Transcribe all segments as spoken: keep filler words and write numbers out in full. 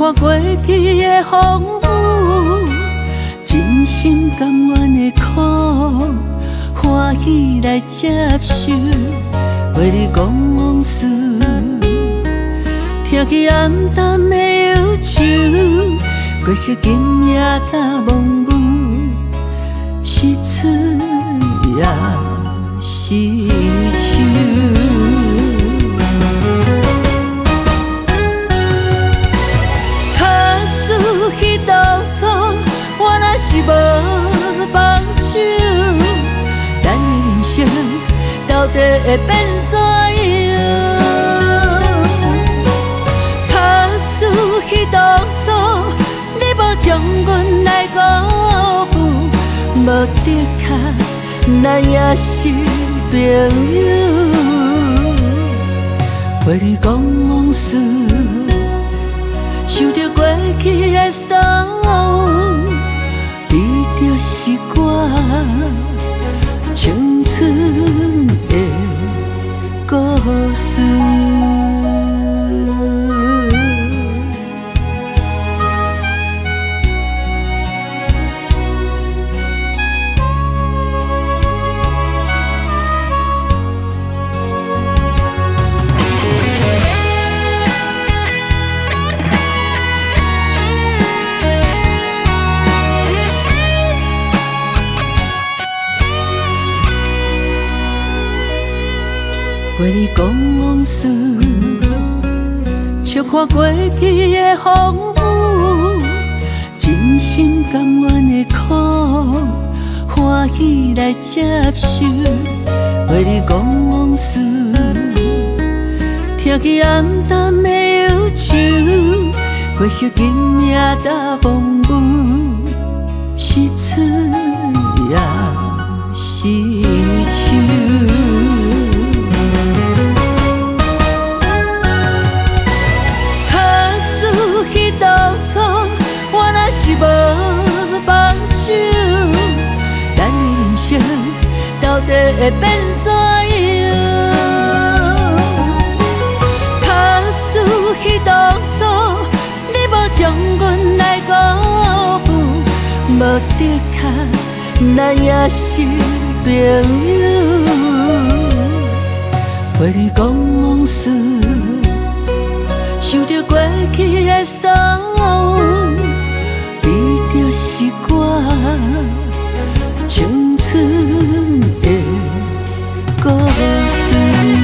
看过去的风雨，真心甘愿的苦，欢喜来接受。为你讲往事，听起暗淡的忧愁，过惜今夜搭梦舞，是出也是手。假使迄当初我若是无放手，咱的人生到底会变怎样？假使迄当初你无将阮来辜负，无的确咱也是朋友。为你讲往事，想着过去的伤，你就是我青春的故事。为你讲往事，笑看过去的风雨，真心甘愿的苦，欢喜来接受。为你讲往事，听起暗淡的忧愁，过惜今夜搭梦舞，是出也是手。是无放手，咱的人生到底会变怎样？假使迄当初你无将阮来辜负，无的确咱也是朋友。为你讲往事，想着过去的伤，你就是我青春的故事。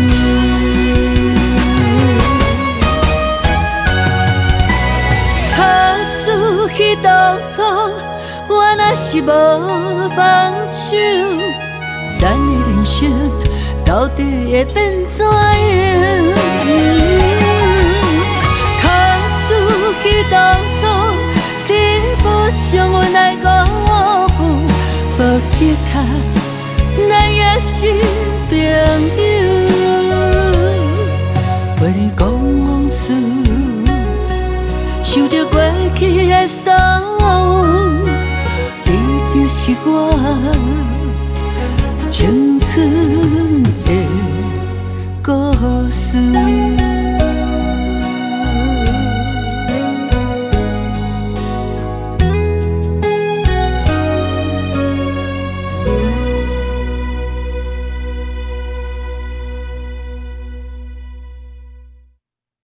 假使迄当初我若是无放手，咱的人生到底会变怎样？假使迄当初无将阮来辜负，无的确咱也是朋友。为你讲往事，想着过去的伤，你就是我青春的故事。